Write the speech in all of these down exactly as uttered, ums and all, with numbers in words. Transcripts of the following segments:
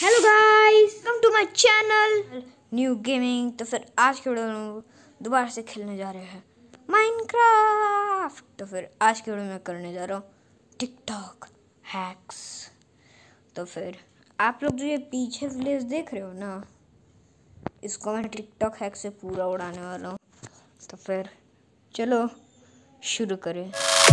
Hello guys, welcome to my channel new gaming. तो फिर आज के वीडियो में दोबारा से खेलने जा रहे हैं माइनक्राफ्ट। तो फिर आज के वीडियो में करने जा रहा हूँ टिकटॉक हैक्स। तो फिर आप लोग जो ये पीछे विलेज देख रहे हो ना, इसको मैं टिकटॉक हैक से पूरा उड़ाने वाला हूँ। तो फिर चलो शुरू करें।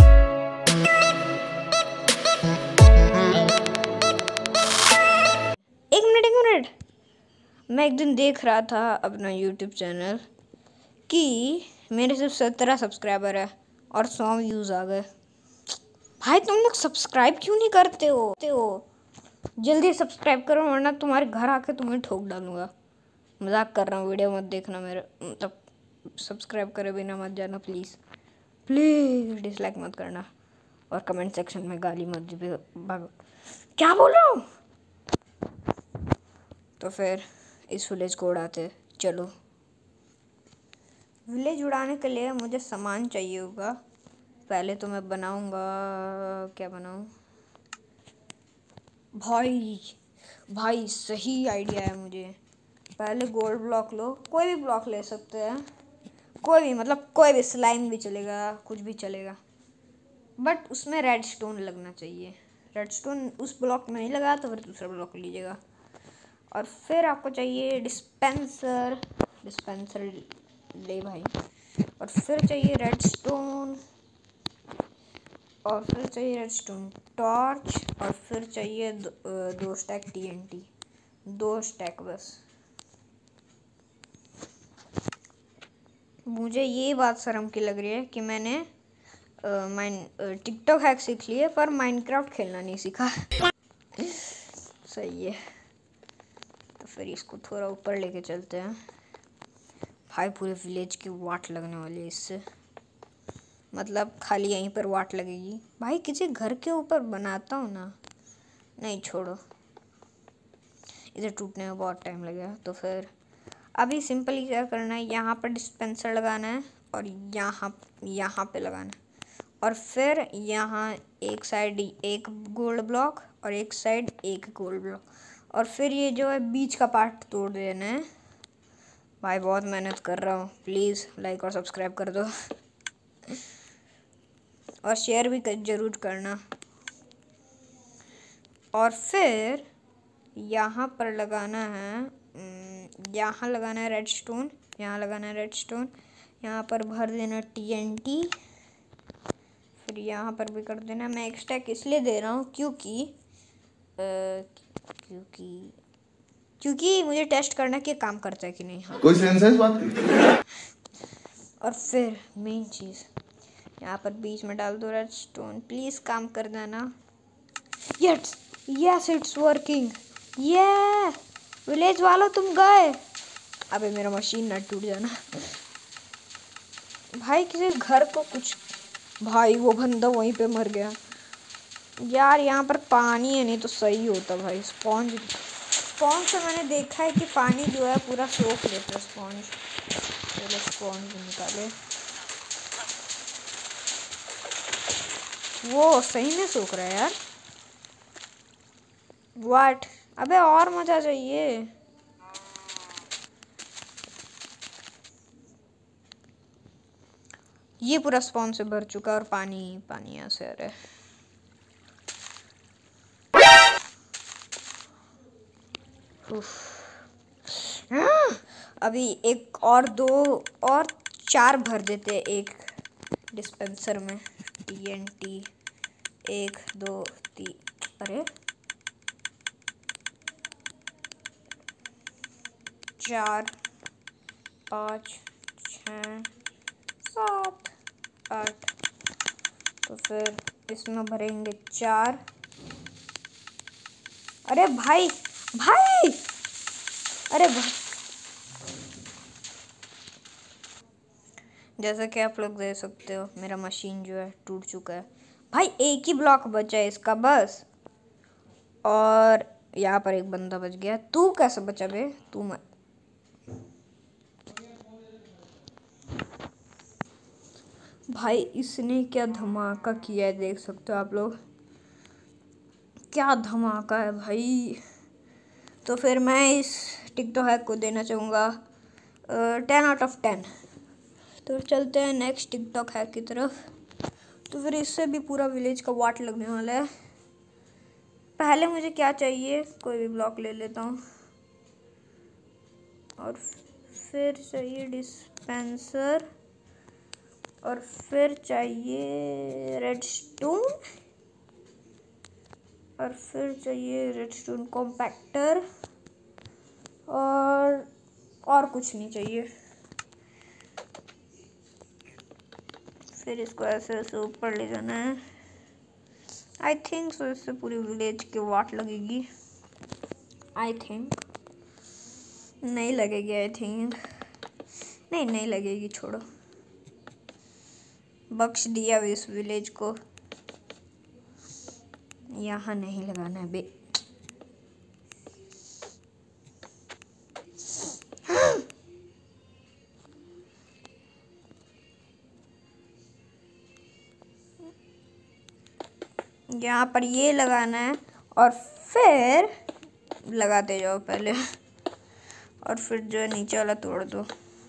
एक मिनट एक मिनट मैं एक दिन देख रहा था अपना यूट्यूब चैनल कि मेरे सिर्फ सत्रह सब्सक्राइबर है और सौ व्यूज़ आ गए। भाई तुम लोग सब्सक्राइब क्यों नहीं करते हो हो जल्दी सब्सक्राइब करो वरना तुम्हारे घर आके तुम्हें ठोक डालूंगा। मजाक कर रहा हूँ, वीडियो मत देखना मेरा, मतलब सब्सक्राइब करे बिना मत जाना प्लीज़ प्लीज़। डिसलाइक मत करना और कमेंट सेक्शन में गाली मत भी भागो। क्या बोल रहा हूँ। तो फिर इस विलेज को उड़ाते चलो। विलेज उड़ाने के लिए मुझे सामान चाहिए होगा। पहले तो मैं बनाऊंगा, क्या बनाऊं भाई भाई सही आइडिया है मुझे। पहले गोल्ड ब्लॉक लो, कोई भी ब्लॉक ले सकते हैं, कोई भी, मतलब कोई भी, स्लाइम भी चलेगा, कुछ भी चलेगा, बट उसमें रेड स्टोन लगना चाहिए। रेड स्टोन उस ब्लॉक में नहीं लगा तो फिर दूसरा ब्लॉक लीजिएगा। और फिर आपको चाहिए डिस्पेंसर, डिस्पेंसर ले भाई। और फिर चाहिए रेड स्टोन, और फिर चाहिए रेड स्टोन टॉर्च, और फिर चाहिए दो, दो स्टैक टीएनटी, दो स्टैक बस। मुझे ये बात शर्म की लग रही है कि मैंने माइन टिकटॉक हैक सीख लिए पर माइनक्राफ्ट खेलना नहीं सीखा। सही है। तो फिर इसको थोड़ा ऊपर लेके चलते हैं। भाई पूरे विलेज की वाट लगने वाली है इससे, मतलब खाली यहीं पर वाट लगेगी। भाई किसी घर के ऊपर बनाता हूँ ना, नहीं छोड़ो, इसे टूटने में बहुत टाइम लगेगा। तो फिर अभी सिंपली क्या करना है, यहाँ पर डिस्पेंसर लगाना है और यहाँ यहाँ पे लगाना है। और फिर यहाँ एक साइड एक गोल्ड ब्लॉक और एक साइड एक गोल्ड ब्लॉक, और फिर ये जो है बीच का पार्ट तोड़ देना है। भाई बहुत मेहनत कर रहा हूँ, प्लीज़ लाइक और सब्सक्राइब कर दो और शेयर भी कर, जरूर करना। और फिर यहाँ पर लगाना है, यहाँ लगाना है रेड स्टोन, यहाँ लगाना है रेड स्टोन, यहाँ पर भर देना टीएनटी, फिर यहाँ पर भी कर देना। मैं एक स्टैक इसलिए दे रहा हूँ क्योंकि आ, क्योंकि क्योंकि मुझे टेस्ट करना कि काम करता है कि नहीं। हाँ कोई सेंस है इस बात की। और फिर मेन चीज़ यहाँ पर बीच में डाल दो रेड स्टोन, प्लीज़ काम कर देना। Yes yes it's working. ये विलेज वालों तुम गए। अबे मेरा मशीन ना टूट जाना भाई। किसी घर को कुछ, भाई वो बंदा वहीं पे मर गया यार। यहाँ पर पानी है नहीं तो सही होता भाई। स्पॉन्ज स्पॉन्ज से मैंने देखा है कि पानी जो है पूरा सोख लेता है स्पॉन्ज। चलो स्पॉन्ज निकाले, वो सही में सोख रहा है यार। वाट, अबे और मजा चाहिए। ये पूरा स्पॉन्ज से भर चुका और पानी पानी यहाँ से आ रहा है। अभी एक और दो और चार भर देते हैं एक डिस्पेंसर में। टीएनटी एक दो तीन, अरे चार पाँच छः सात आठ। तो फिर इसमें भरेंगे चार। अरे भाई भाई अरे भाई, जैसा कि आप लोग देख सकते हो मेरा मशीन जो है टूट चुका है। भाई एक ही ब्लॉक बचा है इसका बस, और यहाँ पर एक बंदा बच गया। तू कैसे बचा बे? तू मत, भाई इसने क्या धमाका किया है, देख सकते हो आप लोग, क्या धमाका है भाई। तो फिर मैं इस टिकटॉक हैक को देना चाहूँगा टेन आउट ऑफ टेन। तो चलते हैं नेक्स्ट टिकटॉक हैक की तरफ। तो फिर इससे भी पूरा विलेज का वाट लगने वाला है। पहले मुझे क्या चाहिए, कोई भी ब्लॉक ले लेता हूँ, और फिर चाहिए डिस्पेंसर, और फिर चाहिए रेडस्टोन, और फिर चाहिए रेडस्टोन कॉम्पैक्टर, और और कुछ नहीं चाहिए। फिर इसको ऐसे ऐसे ऊपर ले जाना है। आई थिंक सो इससे पूरी विलेज की वाट लगेगी। आई थिंक नहीं लगेगी। आई थिंक नहीं नहीं लगेगी, छोड़ो, बख्श दिया इस विलेज को। यहाँ नहीं लगाना है बे। यहाँ पर ये लगाना है और फिर लगाते जाओ पहले, और फिर जो है नीचे वाला तोड़ दो।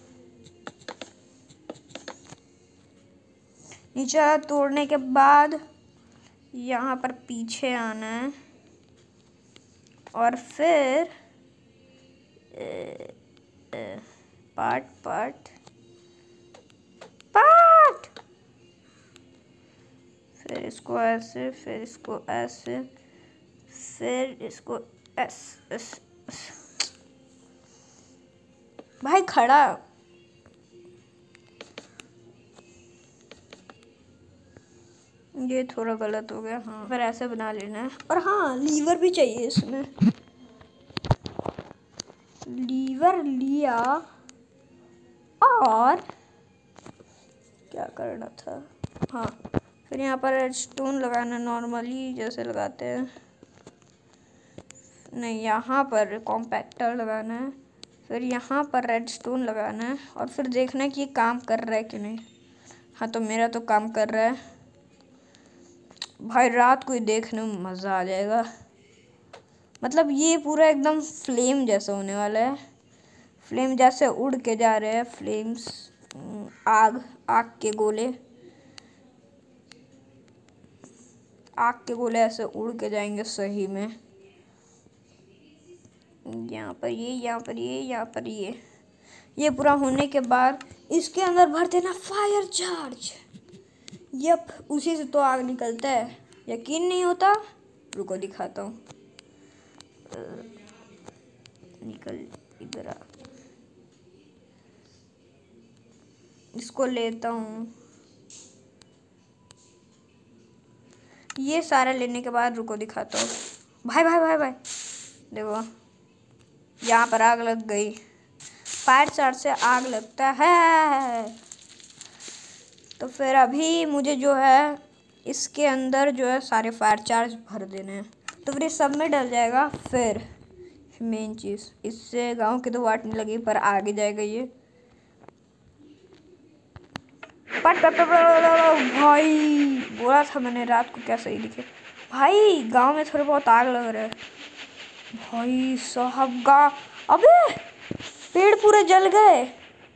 नीचे वाला तोड़ने के बाद यहाँ पर पीछे आना है, और फिर पार्ट पार्ट पार्ट फिर इसको ऐसे, फिर इसको ऐसे, फिर इसको ऐसे ऐसे। भाई खड़ा, ये थोड़ा गलत हो गया। हाँ, फिर ऐसे बना लेना है। और हाँ, लीवर भी चाहिए इसमें। लीवर लिया और क्या करना था, हाँ, फिर यहाँ पर रेडस्टोन लगाना नॉर्मली जैसे लगाते हैं। नहीं, यहाँ पर कॉम्पैक्टर लगाना है, फिर यहाँ पर रेडस्टोन लगाना है, और फिर देखना है कि ये काम कर रहा है कि नहीं। हाँ, तो मेरा तो काम कर रहा है। भाई रात को ही देखने में मज़ा आ जाएगा। मतलब ये पूरा एकदम फ्लेम जैसा होने वाला है। फ्लेम जैसे उड़ के जा रहे हैं, फ्लेम्स, आग आग के गोले आग के गोले ऐसे उड़ के जाएंगे सही में। यहाँ पर ये, यहाँ पर ये, यहाँ पर ये ये पूरा होने के बाद इसके अंदर भर देना फायर चार्ज। यप, उसी से तो आग निकलता है। यकीन नहीं होता, रुको दिखाता हूँ। निकल इधर आ, इसको लेता हूँ। ये सारा लेने के बाद रुको दिखाता हूँ। भाई भाई भाई भाई देखो, यहाँ पर आग लग गई। फायर चार्ज से आग लगता है। तो फिर अभी मुझे जो है इसके अंदर जो है सारे फायर चार्ज भर देने हैं। तो फिर ये सब में डल जाएगा। फिर मेन चीज़, इससे गांव की तो वाट नहीं लगी, पर आगे जाएगा ये। पट पट पट भाई, बोला था मैंने रात को क्या सही दिखे। भाई गांव में थोड़े बहुत आग लग रहा है भाई साहब। गा अबे पेड़ पूरे जल गए।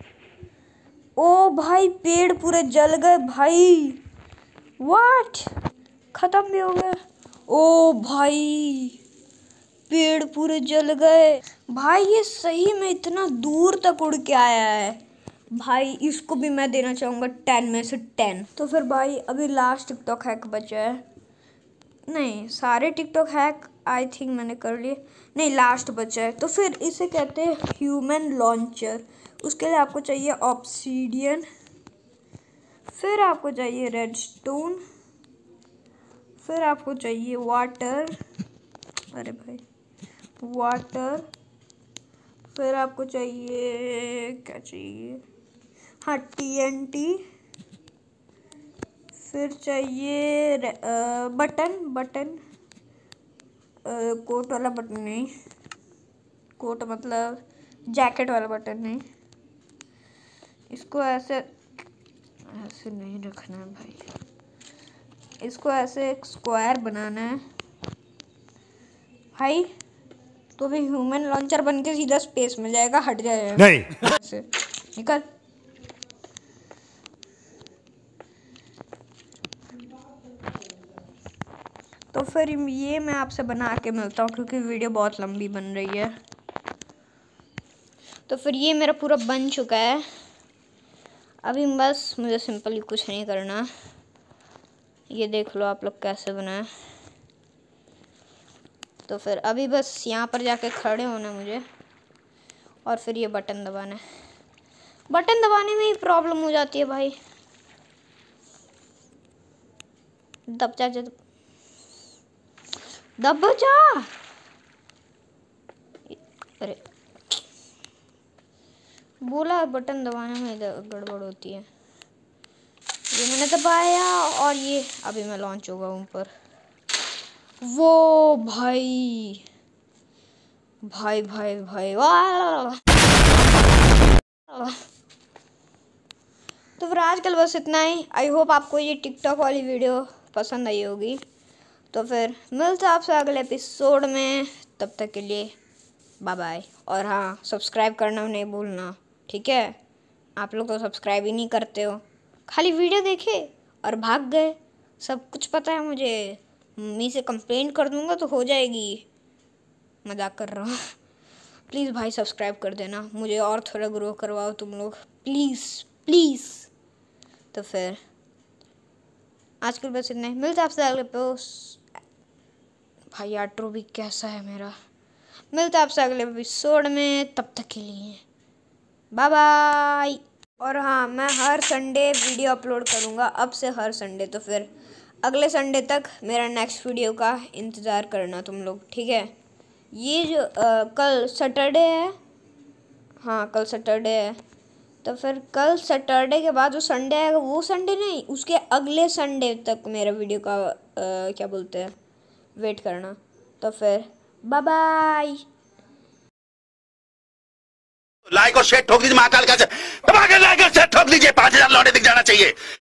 ओ भाई, पेड़ पूरे जल गए भाई। व्हाट, खत्म भी हो गया। ओ भाई, पेड़ पूरे जल गए भाई। ये सही में इतना दूर तक उड़ के आया है भाई। इसको भी मैं देना चाहूँगा टेन में से टेन। तो फिर भाई अभी लास्ट टिकटॉक हैक बचा है। नहीं, सारे टिकटॉक हैक आई थिंक मैंने कर लिए। नहीं, लास्ट बचा है। तो फिर इसे कहते हैं ह्यूमन लॉन्चर। उसके लिए आपको चाहिए ऑब्सीडियन, फिर आपको चाहिए रेडस्टोन, फिर आपको चाहिए वाटर, अरे भाई वाटर, फिर आपको चाहिए, क्या चाहिए, हाँ टीएनटी, फिर चाहिए बटन बटन कोट वाला बटन नहीं, कोट मतलब जैकेट वाला बटन नहीं। इसको ऐसे ऐसे नहीं रखना है भाई, इसको ऐसे एक स्क्वायर बनाना है भाई। तो अभी ह्यूमन लॉन्चर बन के सीधा स्पेस में जाएगा, हट जाएगा नहीं से निकल। तो फिर ये मैं आपसे बना के मिलता हूँ क्योंकि वीडियो बहुत लंबी बन रही है। तो फिर ये मेरा पूरा बन चुका है। अभी बस मुझे सिंपली कुछ नहीं करना, ये देख लो आप लोग कैसे बना है। तो फिर अभी बस यहाँ पर जाके खड़े होना मुझे, और फिर ये बटन दबाना है। बटन दबाने में ही प्रॉब्लम हो जाती है भाई। दब जा जा दब जा। अरे बोला बटन दबाने में गड़बड़ होती है। ये मैंने दबाया और ये अभी मैं लॉन्च होगा ऊपर। वो भाई भाई भाई भाई वाह। तो फिर आजकल बस इतना ही। आई होप आपको ये टिकटॉक वाली वीडियो पसंद आई होगी। तो फिर मिलते हैं आपसे अगले एपिसोड में, तब तक के लिए बाय बाय। और हाँ, सब्सक्राइब करना नहीं भूलना, ठीक है? आप लोग तो सब्सक्राइब ही नहीं करते हो, खाली वीडियो देखे और भाग गए। सब कुछ पता है मुझे, मम्मी से कंप्लेंट कर दूंगा तो हो जाएगी। मजाक कर रहा हूँ। प्लीज़ भाई सब्सक्राइब कर देना, मुझे और थोड़ा ग्रो करवाओ तुम लोग, प्लीज़ प्लीज़। तो फिर आजकल बस इतना ही। मिलता है आपसे अगले पोस्ट। भाई आउट्रो भी कैसा है मेरा। मिलता है आपसे अगले एपिसोड में, तब तक के लिए बाय बाय। और हाँ, मैं हर संडे वीडियो अपलोड करूँगा अब से, हर संडे। तो फिर अगले संडे तक मेरा नेक्स्ट वीडियो का इंतज़ार करना तुम लोग, ठीक है? ये जो आ, कल सैटरडे है, हाँ कल सैटरडे है। तो फिर कल सैटरडे के बाद जो संडे आएगा वो संडे नहीं, उसके अगले संडे तक मेरा वीडियो का आ, क्या बोलते हैं, वेट करना। तो फिर बाय बाय। लाइक और शेयर ठोक दीजिए महाकाल का से, लाइक और शेयर ठोक दीजिए, पांच हजार लौटे दिख जाना चाहिए।